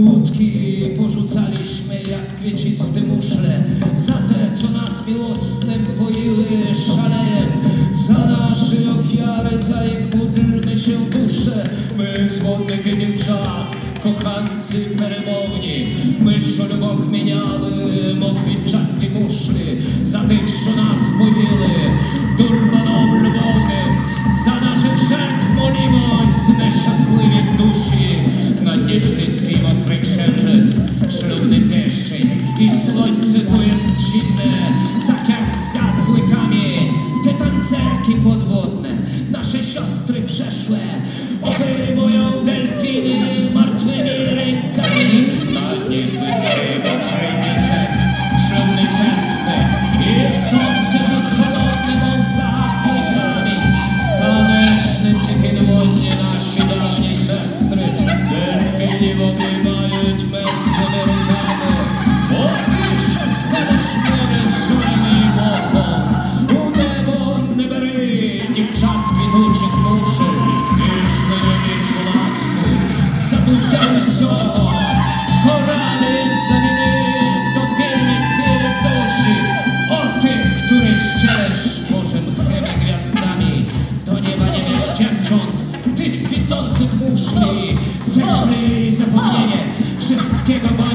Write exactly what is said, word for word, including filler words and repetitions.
Łódki porzucaliśmy jak kwieciste muszle, za te, co nas miłosnym poiły szalejem, za nasze ofiary, za ich módlmy się dusze. My z wodnych dziewczat, kochancy peremowni, my szczolubok mieniały, mokwiczasті muszli, za tych, co nas poiły durmanom любовним, za naszych żertw molimось, neszczęśliwie duszy. Na dnie śliskim mokry księżyc, ślubny pieszczeń i słońce to jest zimne, tak jak zgasły kamień. Te tancerki podwodne, nasze siostry przeszłe, obejmują delfiny martwymi rękami. Na dnie śliskim mokry misec, ślubny persty i słońce pod chłodny mąk zagasły kamień. Tanecznicy podwodnie, nasi dawni sestry, delfini obejmają mętwymi rękami. O ty, siostry szmury z żurami i mochą, u niebo nie bry, dziewczacki tuczych muszy, zjeżdżmy najmniejszą lasku, zabudziały się w korale zamieny do pielnic bielej duszy. O tych, których ścielesz Bożym chem i gwiazdami, do nieba nie wiesz dziewcząt, tych z kwitnących muszli, zeszli zapomnienie wszystkiego.